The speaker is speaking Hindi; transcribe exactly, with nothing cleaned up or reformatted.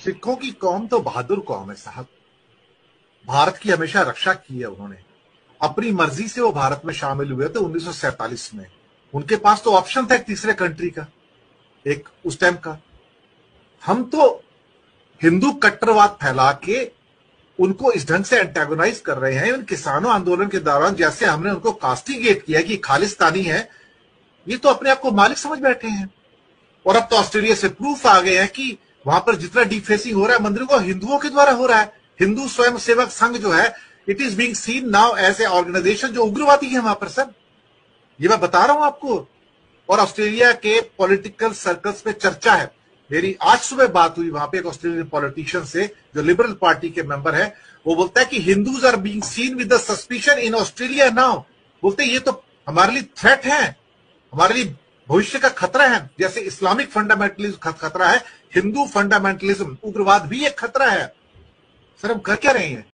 सिखों की कौम तो बहादुर कौम है साहब। भारत की हमेशा रक्षा की है उन्होंने। अपनी मर्जी से वो भारत में शामिल हुए थे उन्नीस सौ सैंतालीस में। उनके पास तो ऑप्शन था एक तीसरे कंट्री का, एक उस टाइम का। हम तो हिंदू कट्टरवाद फैला के उनको इस ढंग से एंटेगोनाइज कर रहे हैं। उन किसानों आंदोलन के दौरान जैसे हमने उनको कास्टिगेट किया कि खालिस्तानी है, ये तो अपने आप को मालिक समझ बैठे हैं। और अब तो ऑस्ट्रेलिया से प्रूफ आ गए हैं कि वहां पर जितना डिफेसिंग हो रहा है मंदिरों को, हिंदुओं के द्वारा हो रहा है। हिंदू स्वयं सेवक संघ जो है, it is being seen now as a organisation जो उग्रवादी है वहां पर। सर ये मैं बता रहा हूं आपको। और ऑस्ट्रेलिया के पॉलिटिकल सर्कल्स में चर्चा है। मेरी आज सुबह बात हुई वहां पे एक ऑस्ट्रेलियन पॉलिटिशियन से जो लिबरल पार्टी के मेंबर है। वो बोलता है कि Hindus are being seen with the suspicion in Australia now. बोलते ये तो हमारे लिए थ्रेट है, हमारे लिए भविष्य का खतरा है। जैसे इस्लामिक फंडामेंटलिज्म खतरा है, हिंदू फंडामेंटलिज्म उग्रवाद भी एक खतरा है। सर हम कर क्या रहे हैं?